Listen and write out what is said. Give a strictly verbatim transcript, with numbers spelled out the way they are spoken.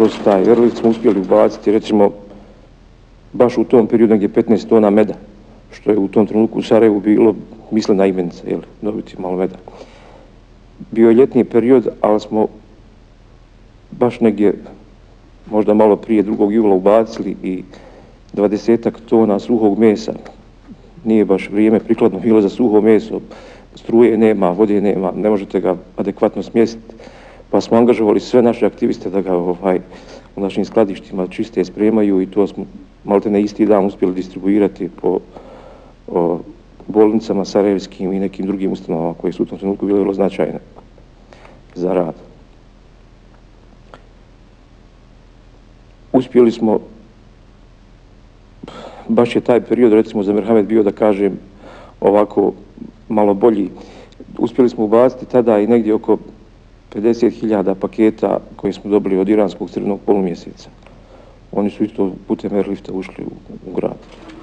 dosta. Erlic smo uspjeli ubaciti, recimo, baš u tom periodu gdje je petnaest tona meda, što je u tom trenutku u Sarajevu bilo mislena imenica, jel, dobiti malo meda. Bio je ljetni period, ali smo baš negdje, možda malo prije drugog jula ubacili i dvadesetak tona suhog mesa. Nije baš vrijeme prikladno bilo za suho meso, struje nema, vode nema, ne možete ga adekvatno smjestiti. Pa smo angažovali sve naše aktiviste da ga ovaj, u našim skladištima čiste spremaju i to smo malte na isti dan uspjeli distribuirati po o, bolnicama sarajevskim i nekim drugim ustanovama koje su u tom trenutku bile vrlo značajne za rad. Uspjeli smo, baš je taj period, recimo za Merhamet bio, da kažem, ovako malo bolji. Uspjeli smo ubaciti tada i negdje oko pedeset hiljada paketa koje smo dobili od iranskog crvenog polumjeseca. Oni su isto putem airlifta ušli u, u grad.